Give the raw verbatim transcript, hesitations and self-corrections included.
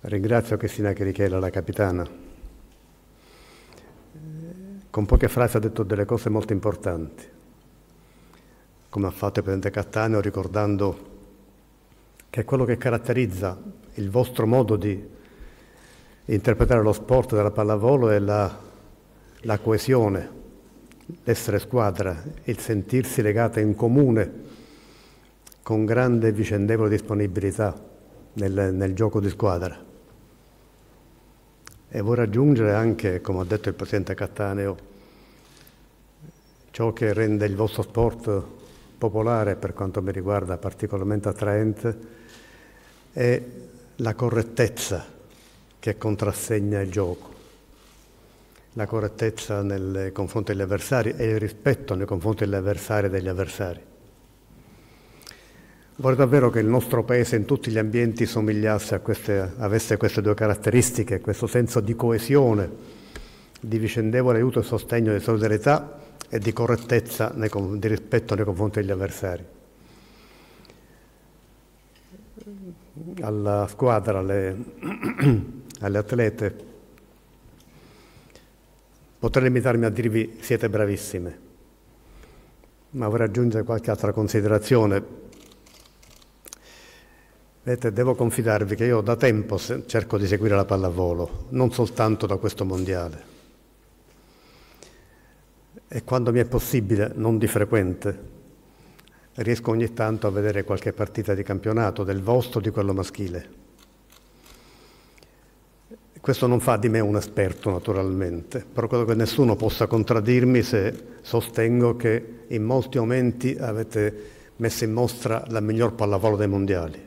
Ringrazio Cristina Cherichella, la capitana. Con poche frasi ha detto delle cose molto importanti, come ha fatto il Presidente Cattaneo, ricordando che quello che caratterizza il vostro modo di interpretare lo sport della pallavolo è la, la coesione, l'essere squadra, il sentirsi legata in comune con grande e vicendevole disponibilità nel, nel gioco di squadra. E vorrei aggiungere anche, come ha detto il Presidente Cattaneo, ciò che rende il vostro sport popolare, per quanto mi riguarda particolarmente attraente, è la correttezza che contrassegna il gioco, la correttezza nei confronti degli avversari e il rispetto nei confronti degli avversari e degli avversari. Vorrei davvero che il nostro Paese in tutti gli ambienti somigliasse a queste, avesse queste due caratteristiche, questo senso di coesione, di vicendevole aiuto e sostegno, di solidarietà e di correttezza, nei, di rispetto nei confronti degli avversari. Alla squadra, alle, alle atlete, potrei limitarmi a dirvi siete bravissime, ma vorrei aggiungere qualche altra considerazione. Vedete, devo confidarvi che io da tempo cerco di seguire la pallavolo, non soltanto da questo mondiale. E quando mi è possibile, non di frequente, riesco ogni tanto a vedere qualche partita di campionato, del vostro o di quello maschile. Questo non fa di me un esperto, naturalmente, però credo che nessuno possa contraddirmi se sostengo che in molti momenti avete messo in mostra la miglior pallavolo dei mondiali.